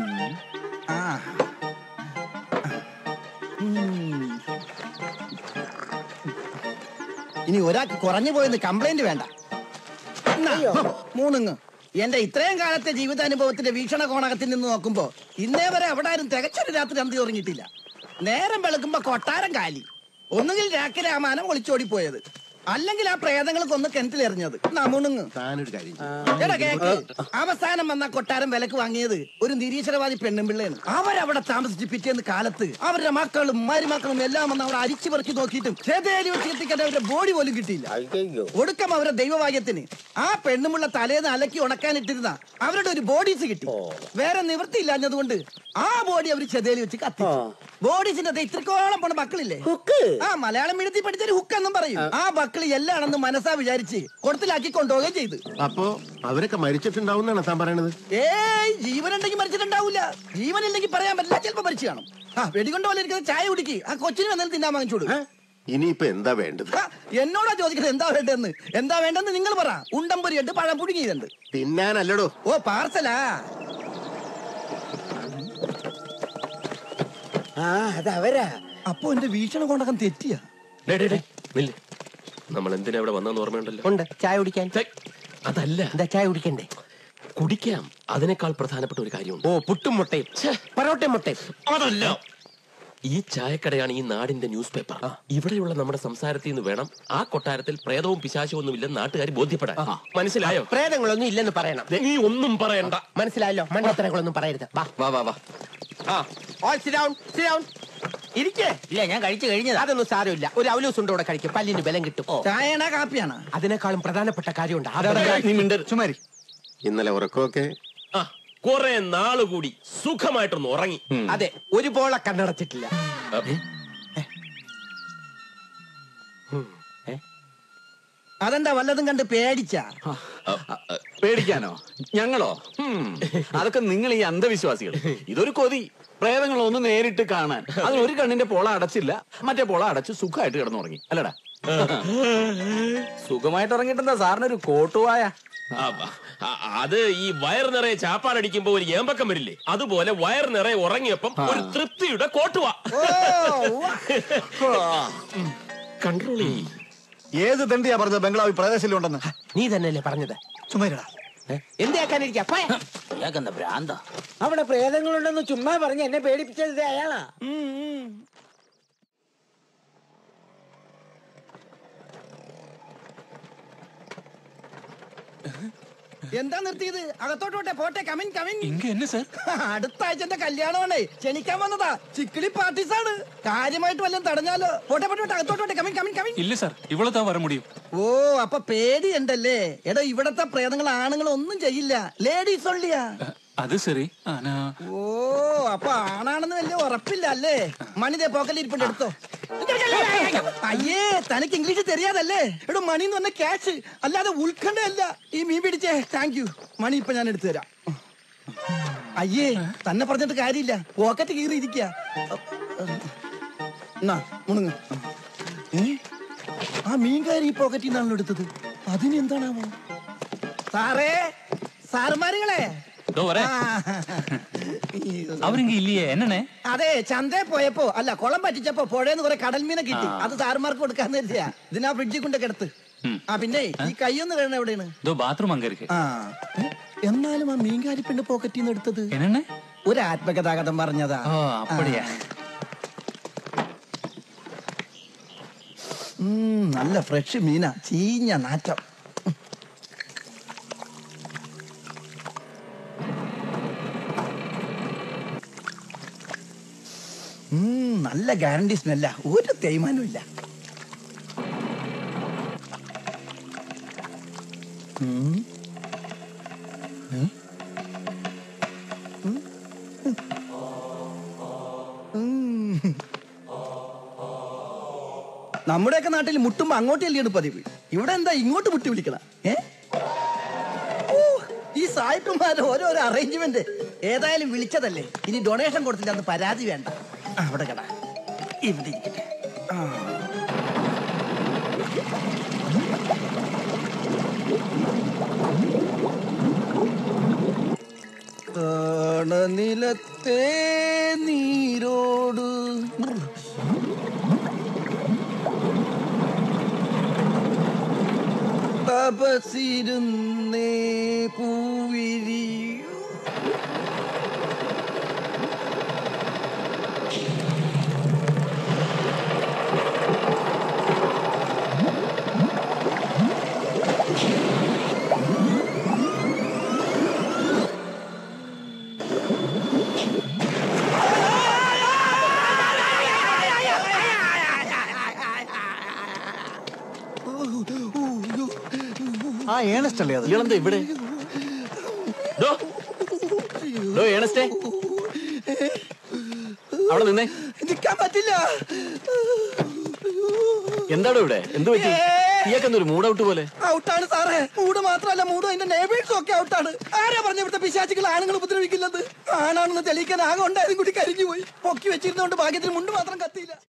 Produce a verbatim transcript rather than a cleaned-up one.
ഇനി ഒരാൾക്ക് കുറഞ്ഞു പോയെന്ന് കംപ്ലൈന്റ് വേണ്ട. മൂന്നുങ്ങ് എന്റെ ഇത്രയും കാലത്തെ ജീവിതാനുഭവത്തിന്റെ വീക്ഷണകോണകത്തിൽ നിന്ന് നോക്കുമ്പോ ഇന്നേ വരെ അവിടെ ആരും തികച്ചൊരു രാത്രി അന്തി ഉറങ്ങിയിട്ടില്ല. നേരം വെളുക്കുമ്പോ കൊട്ടാരം കാലി. ഒന്നുകിൽ രാക്കിരാമാനം ഒളിച്ചോടി പോയത്, അല്ലെങ്കിൽ ആ പ്രേതങ്ങൾക്ക് ഒന്ന് കിണറ്റിലെറിഞ്ഞത്. നമുണുങ്ങ് എടാ കേക്ക്. അവസാനം വന്ന കൊട്ടാരം വിലക്ക് വാങ്ങിയത് ഒരു നിരീശ്വരവാദി പെണ്ണും പിള്ളേന്ന്. അവരവിടെ താമസിച്ച് പിറ്റേന്ന് കാലത്ത് അവരുടെ മക്കളും മരുമക്കളും എല്ലാം വന്ന് അവിടെ അരിച്ചു പറിച്ചു നോക്കിയിട്ടും ചേതേലി വെച്ച് എത്തിക്കാൻ അവരുടെ ബോഡി പോലും കിട്ടിയില്ല. ഒടുക്കം അവരുടെ ദൈവഭാഗ്യത്തിന് ആ പെണ്ണുമുള്ള തലേന്ന് അലക്കി ഉണക്കാനിട്ടിരുന്ന അവരുടെ ഒരു ബോഡീസ് കിട്ടി. വേറെ നിവൃത്തിയില്ലാഞ്ഞതുകൊണ്ട് ആ ബോഡി അവർ ചെതേലി വെച്ച് കത്തി. ബോഡീസിന്റെ ഇത്രക്കോളം പോണ ബക്കളില്ലേ, ആ മലയാളം എഴുതി പഠിച്ചൊരു ഹുക്ക് എന്നും പറയും. ആ ബക്കളി എല്ലാണെന്ന് മനസ്സാ വിചാരിച്ച് കൊടുത്തിലാക്കി കൊണ്ടുപോവുകയും ചെയ്തു. അപ്പോ അവരൊക്കെ മരിച്ചിട്ടുണ്ടാവുന്നാണ് താൻ പറയണത്? ഏയ്, ജീവനുണ്ടെങ്കിൽ മരിച്ചിട്ടുണ്ടാവില്ല. ജീവനില്ലെങ്കിൽ പറയാൻ പറ്റില്ല, ചിലപ്പോ മരിച്ചു കാണും. ആ വെടികൊണ്ട് പോലെ ഇരിക്കുന്ന ചായ കുടിക്ക്, ആ കൊച്ചിന് എന്തെങ്കിലും തിന്നാൻ വാങ്ങിച്ചോളൂ. ഇനിയിപ്പോ എന്താ വേണ്ടത്? എന്നോടാ ചോദിക്കുന്നത് എന്താ വേണ്ടെന്ന്. എന്താ വേണ്ടെന്ന് നിങ്ങൾ പറ. ഉണ്ടംപൊരി ഉണ്ട്, പഴം പുഴുങ്ങിയതുണ്ട്. തിന്നാനല്ലടോ. ഓ പാർസലാ. ആ അതവരാ. അപ്പൊ എന്റെ വീക്ഷണ കൊണ്ടകം തെറ്റിയാ. നമ്മൾ എന്തിനാ ഇവിടെ വന്നെന്ന് ഓർമ്മയുണ്ടല്ലോ? ഉണ്ട്, ചായ കുടിക്കാൻ. അതല്ല, എന്താ ചായ കുടിക്കണ്ടേ? കുടിക്കാം. അതിനേക്കാൾ പ്രധാനപ്പെട്ട ഒരു കാര്യമുണ്ട്. ഓ, പുട്ടും മുട്ടയും പൊറോട്ടയും മുട്ടയും. അതല്ല, ഈ ചായക്കടയാണ് ഈ നാടിന്റെ ന്യൂസ് പേപ്പർ. ഇവിടെയുള്ള നമ്മുടെ സംസാരത്തിൽ നിന്ന് വേണം ആ കൊട്ടാരത്തിൽ പ്രേതവും പിശാചവും ഒന്നും ഇല്ലെന്ന് നാട്ടുകാർ ബോധ്യപ്പെടാൻ. മനസ്സിലായോ? പ്രേതങ്ങളൊന്നും ഇല്ലെന്ന് പറയണം. നീ ഒന്നും പറയണ്ട. മനസ്സിലായല്ലോ? മണ്ടത്തരങ്ങളൊന്നും പറയരുത്. വാ വാ വാ വാ. ഇരിക്കേ. ഇല്ല, ഞാൻ കഴിച്ചു കഴിഞ്ഞത്. അതൊന്നും സാരമില്ല. ഒരു അവലൂസ് ഉണ്ട് ഇവിടെ കഴിക്കും, പല്ലിന് ബലം കിട്ടും. ചായയാണോ കാപ്പിയാണോ? അതിനേക്കാളും പ്രധാനപ്പെട്ട കാര്യമുണ്ട്. ചുമാരി. ഇന്നലെ ഉറക്കമൊക്കെ കുറെ നാള് കൂടി സുഖമായിട്ടൊന്ന് ഉറങ്ങി. അതെ, ഒരു പോളെ കണ്ണടച്ചിട്ടില്ല. അതെന്താ വല്ലതും കണ്ട് പേടിച്ചാ? പേടിക്കാനോ? ഞങ്ങളോ? അതൊക്കെ നിങ്ങൾ ഈ അന്ധവിശ്വാസികൾ. ഇതൊരു കൊതി. പ്രേതങ്ങളൊന്ന് നേരിട്ട് കാണാൻ. അതിനൊരു കണ്ണിന്റെ പോള അടച്ചില്ല, മറ്റേ പോള അടച്ച് സുഖമായിട്ട് കിടന്നുറങ്ങി. അല്ലടാ, സുഖമായിട്ട് ഉറങ്ങിട്ടെന്താ സാറിനൊരു കോട്ടുവായ? അത് ഈ വയർ നിറയെ ചാപ്പാടടിക്കുമ്പോ ഒരു ഏമ്പക്കം വരില്ലേ, അതുപോലെ വയർ നിറയെ ഉറങ്ങിയപ്പം ഒരു തൃപ്തിയുടെ കോട്ടുവാ. കൺട്രോൾ ചെയ്യും. ഏത് തണ്ടിയാ പറഞ്ഞത് ബംഗ്ലാവിൽ പ്രദേശിലുണ്ടെന്ന്? നീ തന്നെയല്ലേ പറഞ്ഞത്? ചുമ്മാ എന്തിയാക്കാനിരിക്കാ ഭ്രാന്ത. അവിടെ പ്രേതങ്ങളുണ്ടെന്ന് ചുമ്മാ പറഞ്ഞ് എന്നെ പേടിപ്പിച്ചത് അയാളാ. എന്താ നിർത്തിയത്? അകത്തോട്ടോട്ടെ പോട്ടെ. Come in come in. എന്നെ സാർ, അടുത്ത ആഴ്ചന്റെ കല്യാണമാണേ, ക്ഷണിക്കാൻ വന്നതാ. ചിക്കിളി പാർട്ടീസാണ്. കാര്യമായിട്ട് വല്ലതും തടഞ്ഞാലോ? പോട്ടെ പോട്ടെ, അകത്തോട്ടോട്ടെ. Come in come in come in. ഇല്ല സാർ, ഇവിടെ താൻ വര മുടിയും. ഓ, അപ്പൊ പേടിയുണ്ടല്ലേ? എടോ, ഇവിടത്തെ പ്രേതങ്ങൾ ആണുങ്ങൾ ഒന്നും ചെയ്യില്ല, ലേഡീസ് ഒള്ളിയാ. അത് ശരി. ഓ, അപ്പൊ ആണാണെന്ന് വലിയ ഉറപ്പില്ല അല്ലേ? മണിതേ പോക്കലിൽ ഇരിപ്പുണ്ട്, എടുത്തോ. അയ്യേ, തനിക്ക് ഇംഗ്ലീഷ് தெரியாதല്ലേ? എടോ, മണി എന്ന് പറഞ്ഞ ക്യാഷ് അല്ലാതെ ഉൾക്കണ്ടല്ല. ഈ മീൻ പിടിച്ചേ. Thank you. മണി ഇപ്പൊ ഞാൻ എടുത്തു തരാം. അയ്യേ, തന്നെ പറഞ്ഞിട്ട് കാര്യമില്ല, പോക്കറ്റ് കീറി ഇരിക്കുക. മുണുങ്ങ. ആ മീൻകാരി ഈ പോക്കറ്റിൽ നിന്നാണല്ലോ എടുത്തത്. അതിന് എന്താണാവോ? സാറേ, സാറുമാരുകളെ, അതെ, ചന്തയിൽ പോയപ്പോ അല്ല കുളം പറ്റിച്ചപ്പോ പുഴയെന്ന് കുറെ കടൽ മീനെ കിട്ടി. അത് സാറുമാർക്ക് കൊടുക്കാന്ന് കരുതിയാ. ഇതിനാ ഫ്രിഡ്ജിൽ കൊണ്ട് കിടത്ത്. ആ പിന്നെ ഈ കൈയൊന്ന് വേണം. എവിടെയാണ്? ആ, എന്നാലും ആ മീൻകാരി പെണ്ണ് പോക്കറ്റിൽ നിന്ന് എടുത്തത് ഒരു ആത്മകഥാഗതം പറഞ്ഞതാ. നല്ല ഫ്രഷ് മീനാ, ചീഞ്ഞ നാറ്റം. നല്ല ഗ്യാരണ്ടി സ്മെല്ല, ഒരു തേയ്മാനവും ഇല്ല. നമ്മുടെയൊക്കെ നാട്ടിൽ മുട്ടുമ്പോ അങ്ങോട്ട് അല്ലിയാണ് പതിവ്. ഇവിടെ എന്താ ഇങ്ങോട്ട് മുട്ടി വിളിക്കണം? ഏ, ഈ സായിപ്പന്മാരുടെ ഓരോരോ അറേഞ്ച്മെന്റ്. ഏതായാലും വിളിച്ചതല്ലേ, ഇനി ഡൊണേഷൻ കൊടുത്തില്ല അന്ന് പരാതി വേണ്ട. അവിടെ കട ഇവിടെ ഇരിക്കട്ടെ. മണനിലത്തെ നീരോട് തപസിരുന്നേ പൂവിരിയൂ. ആ ഏണസ്റ്റ് അല്ലേ അത്? ഇയാളെന്താ ഇവിടെ? ഡോ, ഡോ ഏണസ്റ്റേ, അവിടെ നിന്നേ. നിൽക്കാൻ പറ്റില്ല. എന്താടോ ഇവിടെ? എന്ത് പറ്റി? ഇയാൾക്കെന്തൊരു മൂഡ് ഔട്ട് പോലെ? ഔട്ടാണ് സാറേ. മൂട് മാത്രമല്ല, മൂടും അതിന്റെ നെയ്ബേഴ്സും ഒക്കെ ഔട്ടാണ്. ആരാ പറഞ്ഞ ഇവിടുത്തെ പിശാചികൾ ആണുങ്ങൾ ഉപദ്രവിക്കുന്നത്? ആണാണെന്ന് തെളിയിക്കാൻ ആകെ ഉണ്ടായതും കൂടി കരിഞ്ഞു പോയി. പൊക്കി വെച്ചിരുന്നോണ്ട് ഭാഗ്യത്തിന് മുണ്ട് മാത്രം കത്തിയില്ല.